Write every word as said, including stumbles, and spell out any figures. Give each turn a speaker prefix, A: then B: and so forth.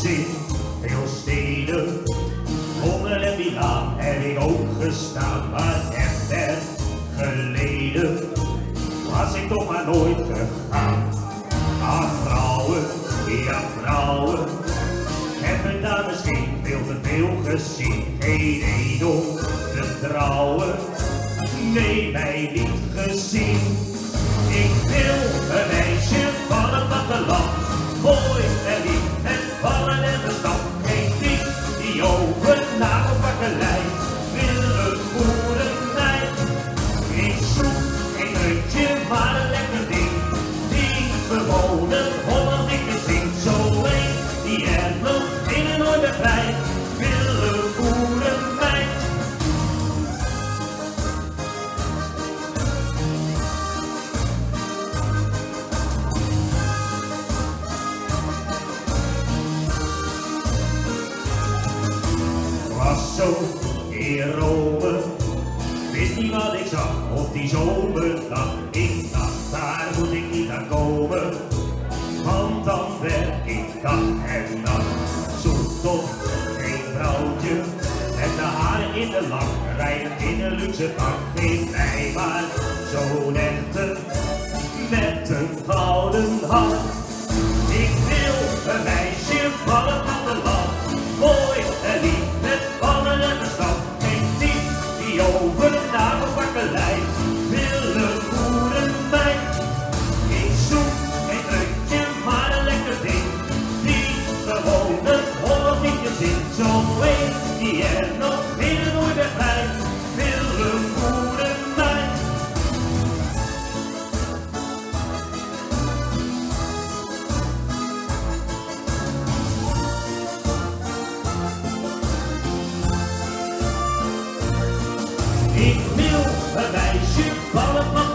A: in veel steden, Londen en Milaan heb ik ook gestaan, maar echt ver geleden was ik toch maar nooit gegaan. Ah, vrouwen, ja vrouwen, heb me daar misschien veel te veel gezien. Geen edel te trouwen, nee mij niet gezien. Ik wil een meisje van het platteland, mooi en lief en vallen en bestand. Geen vriend die over nagelbakkelei wil een boerenmeid. Ik zoek geen rutje, maar een lekker ding, die gewone Holland ik gezien. Zo een die er nog binnen nooit begrijpt, wil een boerenmeid. Was zo in Rome, wist niet wat ik zag op die zomerdag. Ik dacht, daar moet ik niet aan komen, want dan werk ik dag en nacht. Zoek toch geen vrouwtje met de haren in de lak, rijdend in een luxe pak. Geef mij maar zo'n echte met een gouden hart. Ik wil een meisje van het platteland, mooi en lief met vallen en bestand. Geen dief die over de nagelbakkelei wil een boerenmeid. Ik zoek geen drukje, maar een lekker ding, die gewoon een Holland niet gezien. Zo een die er nog binnen nooit begrijpt, wil een boerenmeid. Ik wil een meisje van het platteland.